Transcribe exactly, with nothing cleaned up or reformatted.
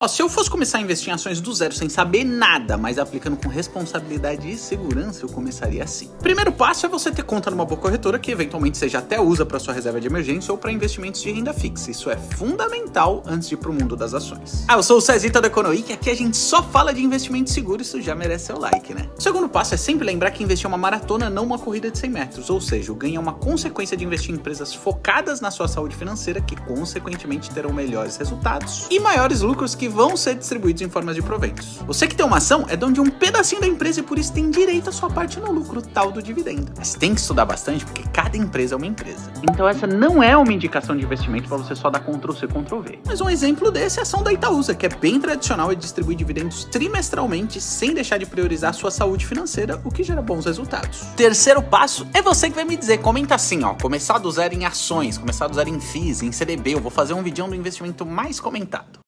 Ó, se eu fosse começar a investir em ações do zero sem saber nada, mas aplicando com responsabilidade e segurança, eu começaria assim. Primeiro passo é você ter conta numa boa corretora que eventualmente você já até usa para sua reserva de emergência ou para investimentos de renda fixa. Isso é fundamental antes de ir pro mundo das ações. Ah, eu sou o Cezita do Economic e aqui a gente só fala de investimento seguro, isso já merece seu like, né? O segundo passo é sempre lembrar que investir é uma maratona, não uma corrida de cem metros, ou seja, o ganho é uma consequência de investir em empresas focadas na sua saúde financeira que consequentemente terão melhores resultados e maiores lucros que vão ser distribuídos em formas de proventos. Você que tem uma ação é dono de um pedacinho da empresa e por isso tem direito à sua parte no lucro, tal do dividendo. Mas tem que estudar bastante porque cada empresa é uma empresa. Então essa não é uma indicação de investimento para você só dar control C, control V. Mas um exemplo desse é a ação da Itaúsa, que é bem tradicional e distribui dividendos trimestralmente sem deixar de priorizar a sua saúde financeira, o que gera bons resultados. Terceiro passo é você que vai me dizer, comenta assim, ó, começar do zero em ações, começar do zero em F I Is, em C D B, eu vou fazer um vídeo do investimento mais comentado.